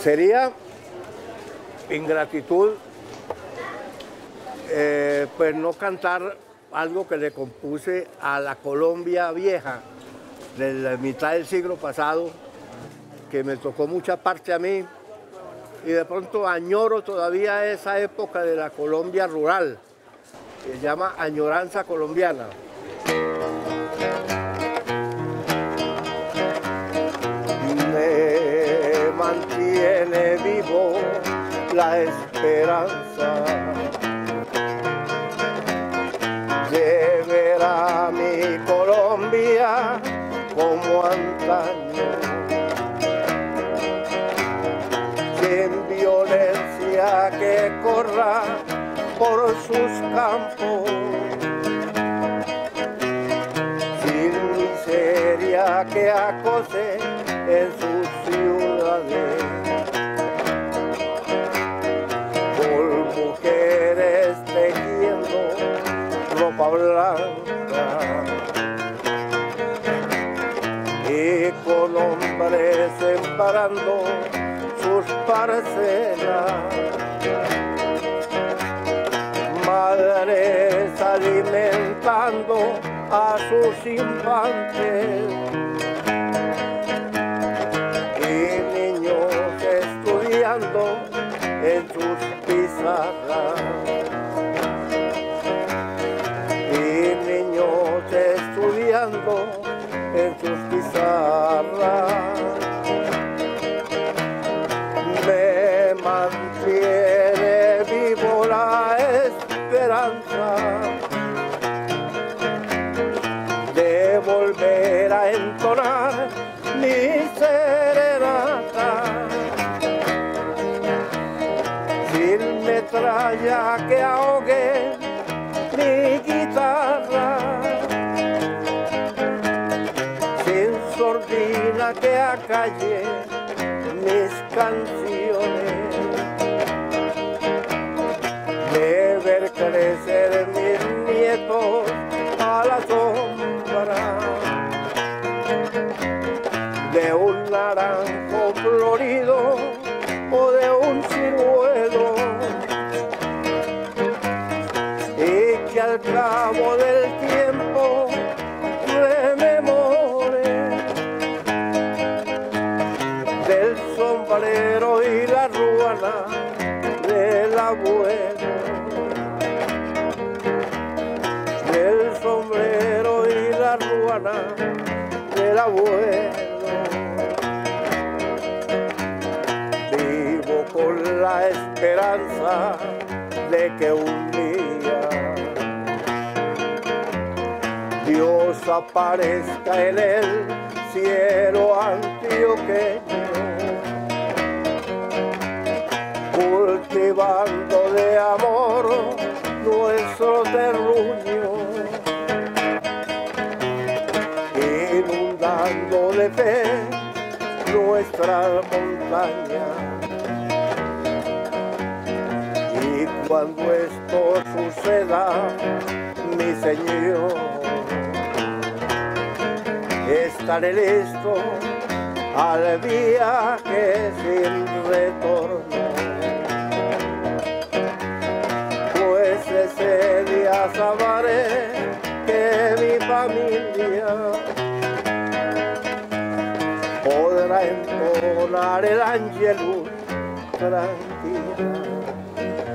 Sería ingratitud pues no cantar algo que le compuse a la Colombia vieja de la mitad del siglo pasado, que me tocó mucha parte a mí, y de pronto añoro todavía esa época de la Colombia rural, que se llama Añoranza Colombiana. Me mantiene vivo la esperanza de ver a mi Colombia como antaño, sin violencia que corra por sus campos, sin miseria que acose en sus ciudades, por mujeres tejiendo ropa blanca y con hombres sembrando sus parcelas, madres alimentando a sus infantes y niños estudiando en sus pizarras, y niños estudiando en sus pizarras. Me mantiene vivo la esperanza de volver a entonar mi serenata, sin metralla que ahogue mi guitarra, sin sordina que acalle mis canciones, de ver crecer mis nietos a la sombra de un naranjo florido o de un ciruelo, y que al cabo del tiempo rememore del sombrero y la ruana del abuelo, del sombrero y la ruana del abuelo. Vivo con la esperanza de que un día Dios aparezca en el cielo antioqueño, cultivando de amor nuestro terruño, inundando de fe nuestras montañas. Y cuando esto suceda, mi Señor, estaré listo al viaje sin retorno, pues ese día sabré que mi familia podrá entonar el Angelus tranquila.